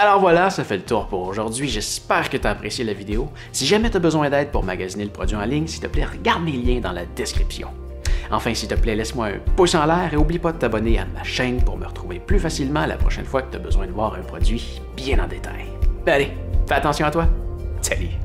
Alors voilà, ça fait le tour pour aujourd'hui. J'espère que tu as apprécié la vidéo. Si jamais tu as besoin d'aide pour magasiner le produit en ligne, s'il te plaît, regarde mes liens dans la description. Enfin, s'il te plaît, laisse-moi un pouce en l'air et oublie pas de t'abonner à ma chaîne pour me retrouver plus facilement la prochaine fois que tu as besoin de voir un produit bien en détail. Allez, fais attention à toi. Salut!